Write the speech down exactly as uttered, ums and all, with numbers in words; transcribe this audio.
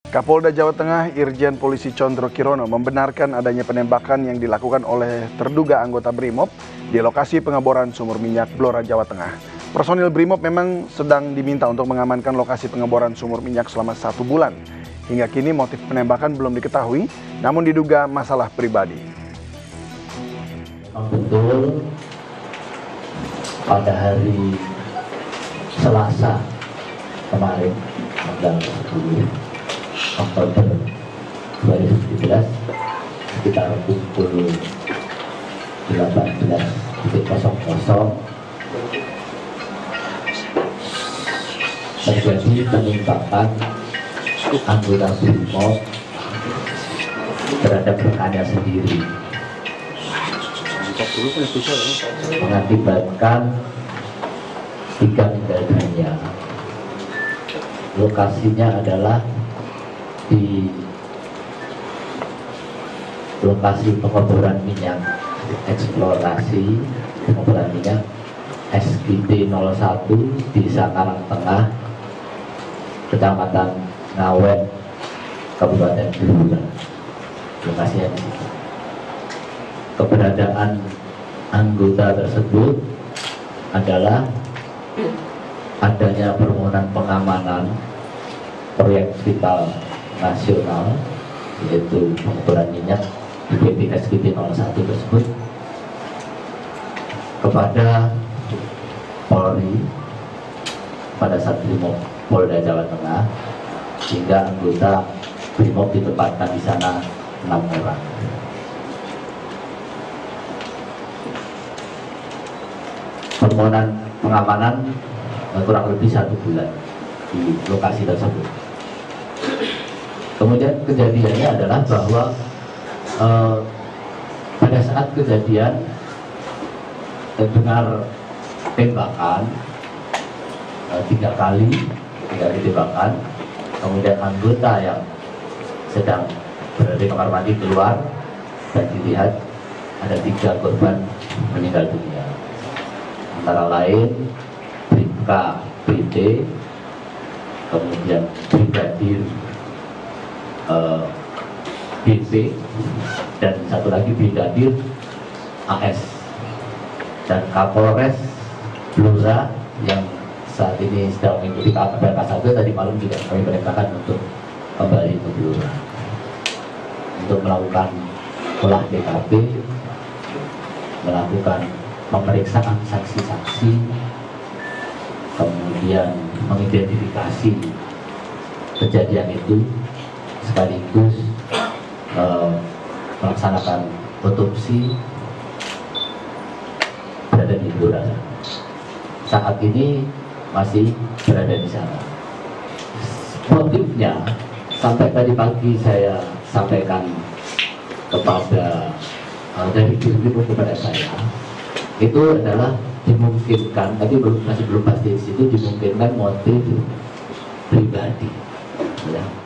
Kapolda Jawa Tengah Irjen Polisi Condro Kirono membenarkan adanya penembakan yang dilakukan oleh terduga anggota BRIMOB di lokasi pengeboran sumur minyak Blora, Jawa Tengah. Personil BRIMOB memang sedang diminta untuk mengamankan lokasi pengeboran sumur minyak selama satu bulan. Hingga kini motif penembakan belum diketahui, namun diduga masalah pribadi. Betul, pada hari Selasa kemarin, tanggal sepuluh Oktober dua ribu tujuh belas, sekitar pukul delapan belas terjadi penembakan anggota BRIMOB terhadap rekannya sendiri, mengakibatkan tiga meninggal dunia. Lokasinya adalah di lokasi pengeboran minyak eksplorasi pengeboran minyak S G T nol satu Desa Karangtengah, Kecamatan Ngawen, Kabupaten Blora. Lokasinya di situ. Keberadaan anggota tersebut adalah adanya permohonan pengamanan proyek vital nasional, yaitu pengeboran minyak di B P S G T nol satu tersebut kepada Polri pada saat BRIMOB Polda Jawa Tengah, sehingga anggota BRIMOB ditempatkan di sana enam orang. Permohonan pengamanan kurang lebih satu bulan di lokasi tersebut. Kemudian kejadiannya adalah bahwa eh, pada saat kejadian terdengar tembakan eh, tiga kali, tiga kali tembakan. Kemudian anggota yang sedang berada di kamar mandi keluar dan dilihat ada tiga korban meninggal dunia, antara lain Bribka B D, kemudian Brigadir uh, B P, dan satu lagi Brigadir A S. Dan Kapolres Blora yang saat ini sedang mengikuti K P K satu tadi malam juga kami perintahkan untuk kembali ke Blora untuk melakukan olah T K P, melakukan pemeriksaan saksi-saksi, kemudian mengidentifikasi kejadian itu, sekaligus eh, melaksanakan otopsi berada di Blora. Saat ini masih berada di sana. Motifnya sampai tadi pagi saya sampaikan kepada uh, dari BRIMOB kepada saya, itu adalah dimungkinkan, tapi belum masih belum pasti di situ, dimungkinkan motif pribadi. Ya.